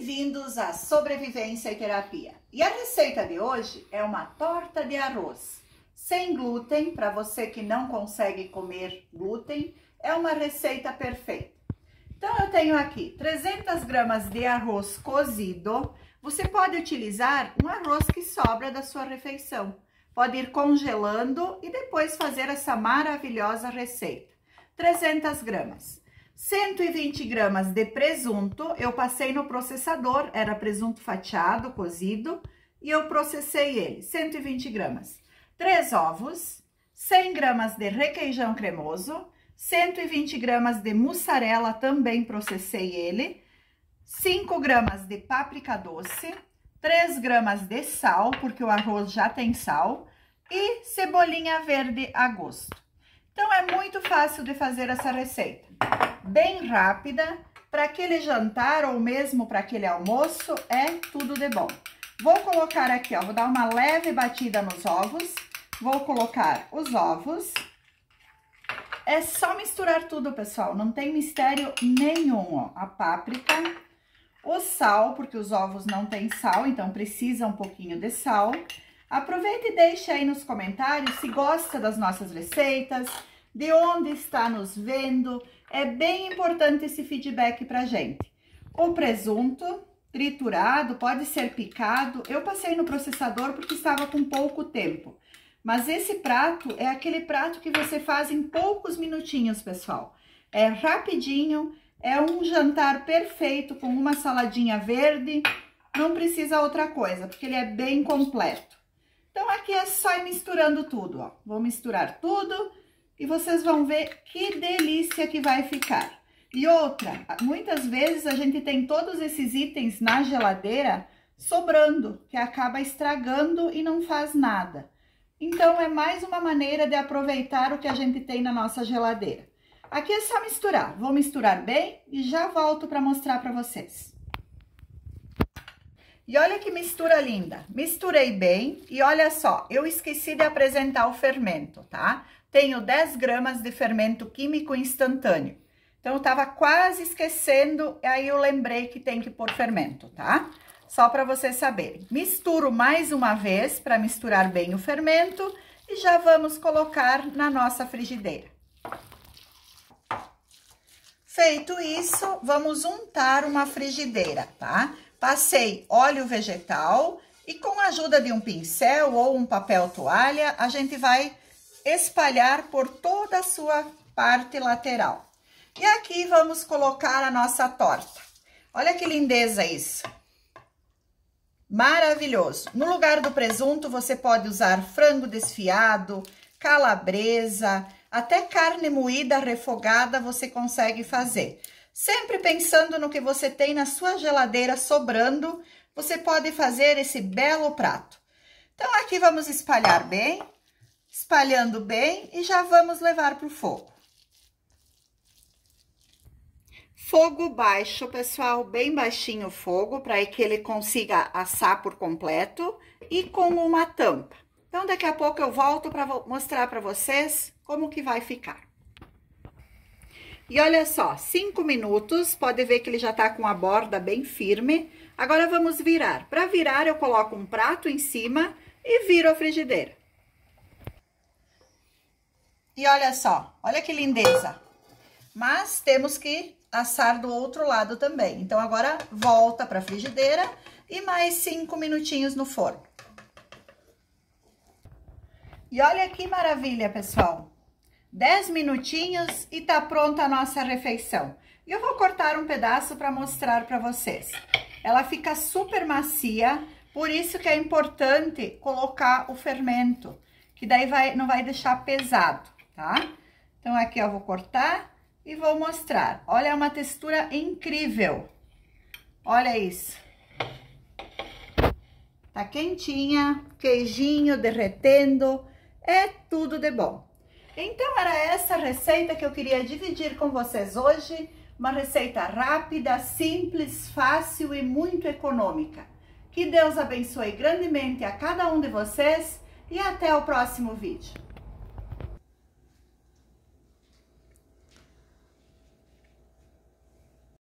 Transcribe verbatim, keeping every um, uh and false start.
bem-vindos à Sobrevivência e Terapia. E a receita de hoje é uma torta de arroz sem glúten, para você que não consegue comer glúten, é uma receita perfeita. Então eu tenho aqui trezentas gramas de arroz cozido. Você pode utilizar um arroz que sobra da sua refeição. Pode ir congelando e depois fazer essa maravilhosa receita. trezentas gramas. cento e vinte gramas de presunto, eu passei no processador, era presunto fatiado, cozido, e eu processei ele, cento e vinte gramas. três ovos, cem gramas de requeijão cremoso, cento e vinte gramas de mussarela, também processei ele, cinco gramas de páprica doce, três gramas de sal, porque o arroz já tem sal, e cebolinha verde a gosto. Então, é muito fácil de fazer essa receita, bem rápida, para aquele jantar ou mesmo para aquele almoço, é tudo de bom. Vou colocar aqui, ó, vou dar uma leve batida nos ovos, vou colocar os ovos. É só misturar tudo, pessoal, não tem mistério nenhum, ó. A páprica, o sal, porque os ovos não têm sal, então precisa um pouquinho de sal. Aproveita e deixa aí nos comentários se gosta das nossas receitas, de onde está nos vendo. É bem importante esse feedback pra gente. O presunto triturado, pode ser picado. Eu passei no processador porque estava com pouco tempo. Mas esse prato é aquele prato que você faz em poucos minutinhos, pessoal. É rapidinho, é um jantar perfeito com uma saladinha verde. Não precisa outra coisa, porque ele é bem completo. Então, aqui é só ir misturando tudo, ó. Vou misturar tudo e vocês vão ver que delícia que vai ficar. E outra, muitas vezes a gente tem todos esses itens na geladeira sobrando, que acaba estragando e não faz nada. Então, é mais uma maneira de aproveitar o que a gente tem na nossa geladeira. Aqui é só misturar. Vou misturar bem e já volto para mostrar para vocês. E olha que mistura linda, misturei bem e olha só, eu esqueci de apresentar o fermento, tá? Tenho dez gramas de fermento químico instantâneo, então eu tava quase esquecendo, aí eu lembrei que tem que pôr fermento, tá? Só para vocês saberem. Misturo mais uma vez para misturar bem o fermento e já vamos colocar na nossa frigideira. Feito isso, vamos untar uma frigideira, tá? Passei óleo vegetal e com a ajuda de um pincel ou um papel toalha, a gente vai espalhar por toda a sua parte lateral. E aqui vamos colocar a nossa torta. Olha que lindeza isso. Maravilhoso. No lugar do presunto, você pode usar frango desfiado, calabresa, até carne moída refogada você consegue fazer. Sempre pensando no que você tem na sua geladeira sobrando, você pode fazer esse belo prato. Então, aqui vamos espalhar bem, espalhando bem e já vamos levar para o fogo. Fogo baixo, pessoal, bem baixinho o fogo, para que ele consiga assar por completo e com uma tampa. Então, daqui a pouco eu volto para mostrar para vocês como que vai ficar. E olha só, cinco minutos, pode ver que ele já tá com a borda bem firme. Agora vamos virar. Para virar, eu coloco um prato em cima e viro a frigideira. E olha só, olha que lindeza. Mas temos que assar do outro lado também. Então, agora volta para a frigideira e mais cinco minutinhos no forno. E olha que maravilha, pessoal. dez minutinhos e tá pronta a nossa refeição. E eu vou cortar um pedaço para mostrar para vocês. Ela fica super macia, por isso que é importante colocar o fermento, que daí vai, não vai deixar pesado, tá? Então, aqui eu vou cortar e vou mostrar. Olha, é uma textura incrível. Olha isso. Tá quentinha, queijinho derretendo, é tudo de bom. Então, era essa receita que eu queria dividir com vocês hoje. Uma receita rápida, simples, fácil e muito econômica. Que Deus abençoe grandemente a cada um de vocês e até o próximo vídeo.